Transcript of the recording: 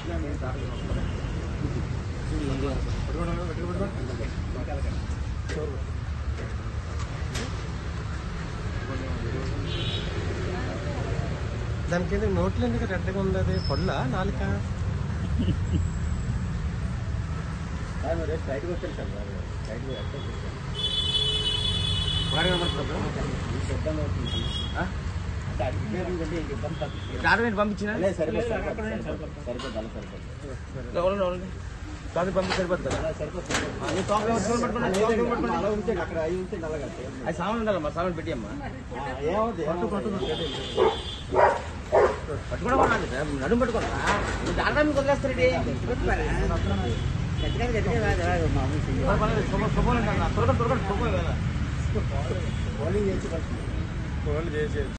దానికి నోట్లు ఎందుకు రెడ్గా ఉంది? అది పొల్ల నాలుక పంపించిన పంపి సరిపోతుంది కదా. అది సామాన్ ఉండాలమ్మా, సామాన్ పెట్టియమ్మా. పట్టుకోవడం నడుము పట్టుకోరా, దాని మీకు వదిలేస్తారండి. త్వరగా త్వరగా బౌలింగ్ చేసి